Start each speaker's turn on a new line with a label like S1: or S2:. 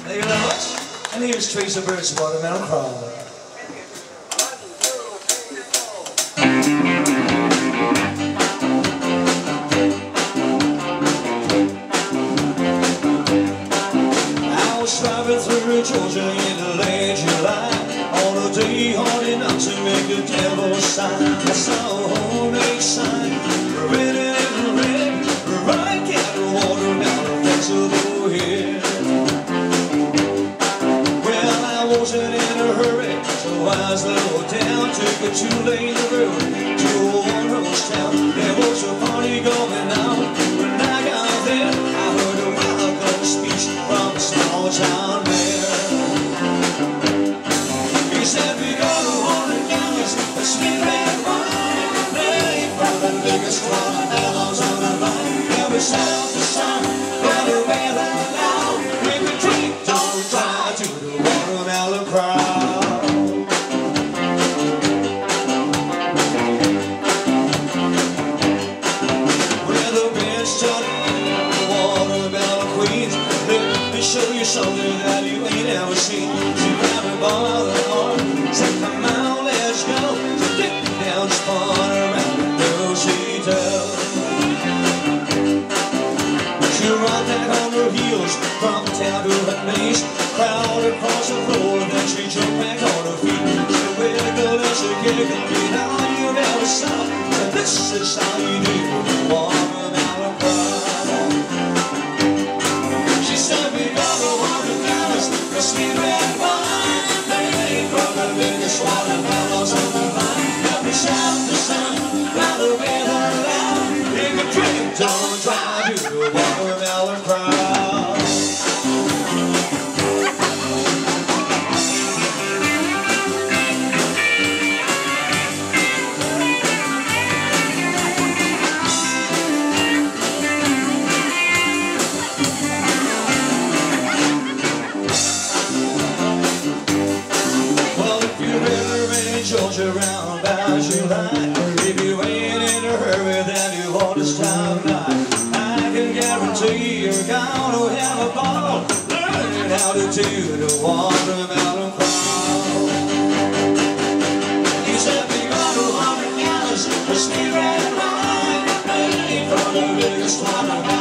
S1: Thank you very much. And here's Teresa Bird's Watermelon Crawl. I was driving through Georgia in the late July on a day hard enough to make the devil sign. I saw a homemade sign, red and red, right at the watermelon festival here. Well, I wasn't in a hurry, so I slowed down, took a two-lane road to a one-horse town. There was a party going on. When I got there, I heard a welcome speech from a small town mayor. He said, we got a hundred gallons of sweet red wine, made from the biggest watermelons on the line. Yeah, we set out the sun, let it weather down. We could drink, don't try to the watermelon crowd. Well, the band started, the watermelon queens. Let me show you something that you ain't ever seen. She grabbed me by the arm, said, come on, let's go. So dip down, spun around the girl's hotel. She rocked back on her heels from town to her knees, crowd across the floor, then she jumped back on her feet. She wiggled and she giggled, you know you never stop. So this is how you do the watermelon crowd. She said, we got a $100 for sweet red wine, made from the biggest watermelons on the line. Help me shout the sun, by the weather loud. If you drink, don't drive, do the watermelon crowd. Well, if you're ever in Georgia around by July, if you ain't in a hurry, then you ought to stop by. I can guarantee you're gonna have a ball learning how to do the watermelon crawl. He said, we got a $100 for sweet red wine, made from the biggest watermelon.